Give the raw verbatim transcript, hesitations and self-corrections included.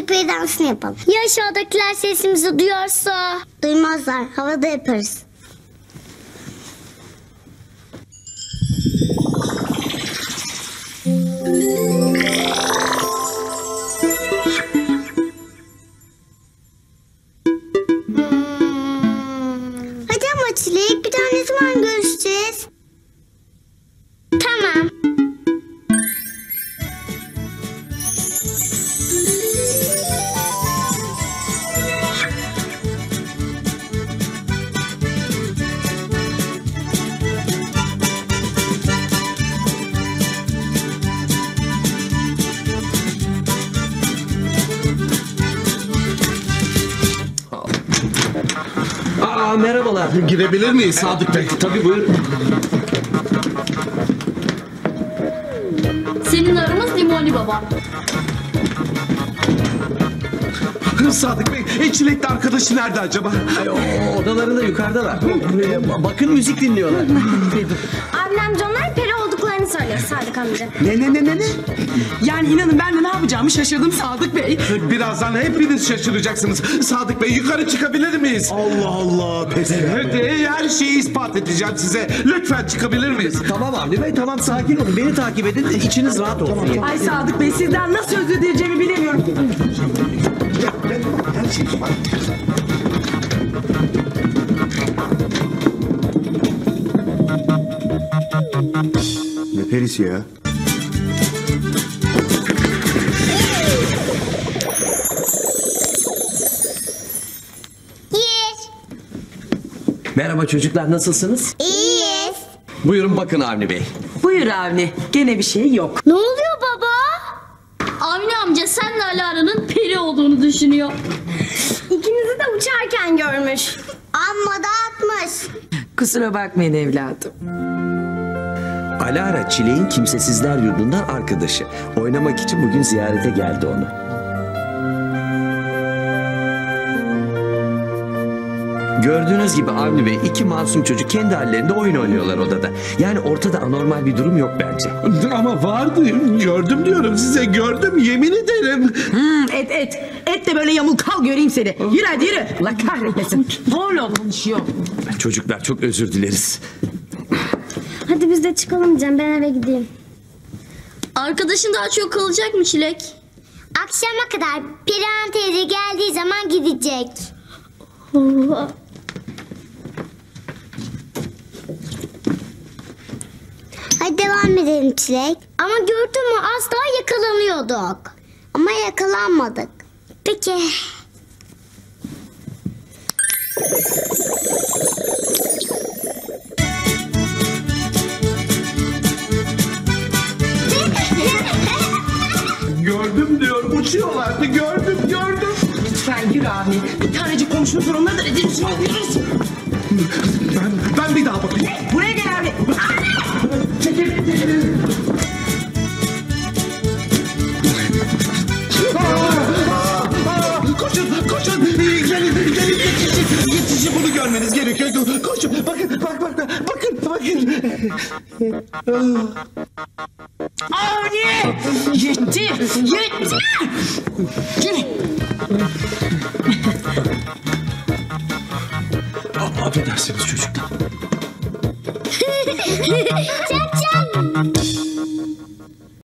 peri dansını yapalım. Ya aşağıdakiler sesimizi duyarsa? Duymazlar. Havada yaparız. Hadi ama Çilek, bir daha ne zaman görüşeceğiz? Tamam. Aa, merhabalar. Girebilir miyiz Sadık Bey? Tabii, buyurun. Senin arımız Limoni Baba. Sadık Bey, e, Çilek'le arkadaşı nerede acaba? Ay, o, odalarında yukarıdalar. Ee, Bakın müzik dinliyorlar. Abim amca onlar peri olduklarını söylüyor Sadık amca. Ne ne ne ne ne? Yani inanın ben de ne yapacağımı şaşırdım Sadık Bey. Birazdan hepiniz şaşıracaksınız. Sadık Bey, yukarı çıkabilir miyiz? Allah Allah. Evet, e, her şeyi ispat edeceğim size. Lütfen çıkabilir miyiz? Tamam Avni Bey, tamam, sakin olun. Beni takip edin, içiniz rahat olsun. Tamam. Ay Sadık Bey, sizden nasıl özür dileyeceğimi bilemiyorum. Her şey ispat. Ne perisi ya? Yes. Merhaba çocuklar, nasılsınız? İyiyiz. Buyurun bakın Avni Bey. Buyur Avni, gene bir şey yok. Ne oluyor baba? Avni amca senle Alara'nın peri olduğunu düşünüyor. İkinizi de uçarken görmüş. Amma da atmış. Kusura bakmayın evladım. Alara, Çilek'in kimsesizler yurdundan arkadaşı. Oynamak için bugün ziyarete geldi onu. Gördüğünüz gibi Avni Bey, iki masum çocuk kendi hallerinde oyun oynuyorlar odada. Yani ortada anormal bir durum yok bence. Ama vardı. Gördüm diyorum size. Gördüm. Yemin ederim. Hmm, et et. Et de böyle yamul kal göreyim seni. Yürü hadi yürü. Allah kahretmesin. Hala konuşuyor. Çocuklar, çok özür dileriz. Hadi biz de çıkalım Cem, ben eve gideyim. Arkadaşın daha çok kalacak mı Çilek? Akşama kadar Perihan teyze geldiği zaman gidecek. Hadi devam edelim Çilek. Ama gördün mü, az daha yakalanıyorduk. Ama yakalanmadık. Peki. Gördüm diyorum. Uçuyorlardı. Gördüm, gördüm. Lütfen yürü Avni. Bir tanecik komşunun sorunları da rezil oluyoruz. Ben, ben bir daha bakayım. Buraya gel Avni. Çekil, çekil. Koşun, koşun. Gelin, gelin. Yetişin, yetişin. Bunu görmeniz gerekiyor. Koşun. Bakın, bak, bak, bakın, bakın. Avni! Yetti! Yetti! Yürü! Affedersiniz çocuklar. Çak çak.